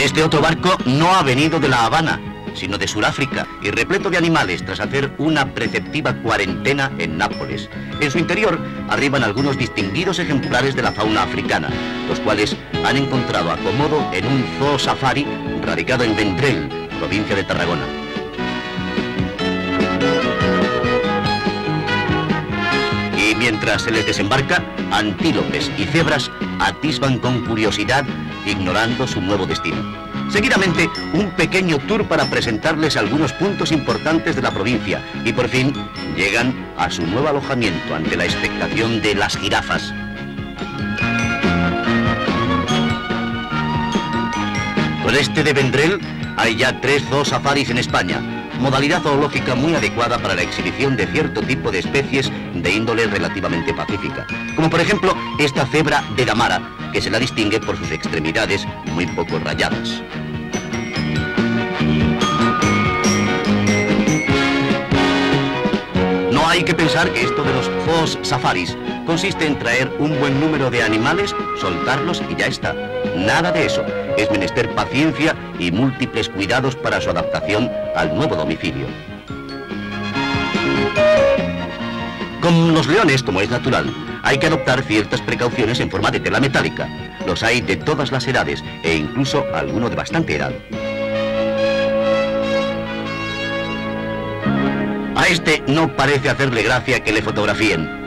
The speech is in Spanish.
Este otro barco no ha venido de La Habana, sino de Sudáfrica, y repleto de animales tras hacer una preceptiva cuarentena en Nápoles. En su interior arriban algunos distinguidos ejemplares de la fauna africana, los cuales han encontrado acomodo en un zoo safari radicado en Vendrell, provincia de Tarragona. Y mientras se les desembarca, antílopes y cebras atisban con curiosidad, ignorando su nuevo destino. Seguidamente, un pequeño tour para presentarles algunos puntos importantes de la provincia y por fin llegan a su nuevo alojamiento ante la expectación de las jirafas. Con este de Vendrell hay ya 3 zoos safaris en España, modalidad zoológica muy adecuada para la exhibición de cierto tipo de especies de índole relativamente pacífica, como por ejemplo esta cebra de Damara, que se la distingue por sus extremidades muy poco rayadas. No hay que pensar que esto de los zoos safaris consiste en traer un buen número de animales, soltarlos y ya está. Nada de eso. Es menester paciencia y múltiples cuidados para su adaptación al nuevo domicilio. Con los leones, como es natural, hay que adoptar ciertas precauciones en forma de tela metálica. Los hay de todas las edades e incluso alguno de bastante edad. A este no parece hacerle gracia que le fotografíen.